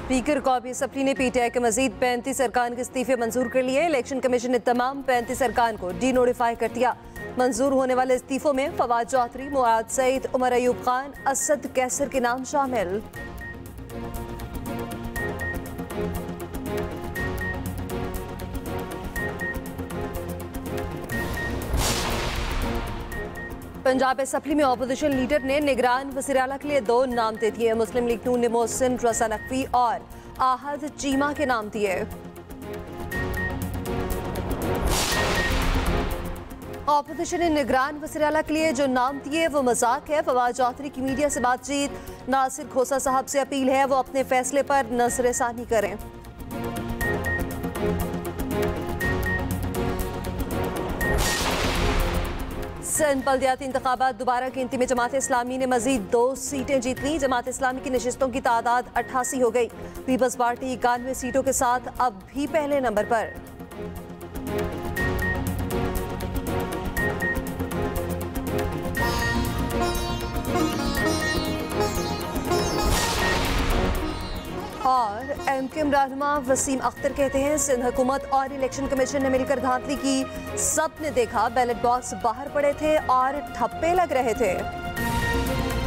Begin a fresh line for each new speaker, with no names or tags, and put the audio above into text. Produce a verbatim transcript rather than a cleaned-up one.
Speaker कौमी assembly ने PTI के मजीद पैंतीस अरकान के इस्तीफे मंजूर कर लिए। इलेक्शन कमीशन ने तमाम पैंतीस अरकान को डी नोटिफाई कर दिया। मंजूर होने वाले इस्तीफों में फवाद चौधरी, मुराद सईद, उमर अयूब खान, असद कैसर के नाम शामिल। पंजाब असम्बली में अपोजिशन लीडर ने निगरान वज़ीर आला के लिए दो नाम दे दिए। मुस्लिम लीग नून ने मोहसिन रजा नकवी और आहद चीमा के नाम दिए। अपोजिशन ने निगरान वज़ीर आला के लिए जो नाम दिए वो मजाक है। फवाद चौधरी की मीडिया से बातचीत, नासिर खोसा साहब से अपील है वो अपने फैसले पर नजरसानी करें। सिंध बल्दियाती इंतखाबात दोबारा गिनती में जमात इस्लामी ने मजीद दो सीटें जीत ली। जमात इस्लामी की नशिस्तों की तादाद अट्ठासी हो गई। पीपल्स पार्टी इक्यानवे सीटों के साथ अब भी पहले नंबर पर। और एम के रहनुमा वसीम अख्तर कहते हैं सिंध हुकूमत और इलेक्शन कमीशन ने मिलकर धांधली की। सब ने देखा बैलेट बॉक्स बाहर पड़े थे और ठप्पे लग रहे थे।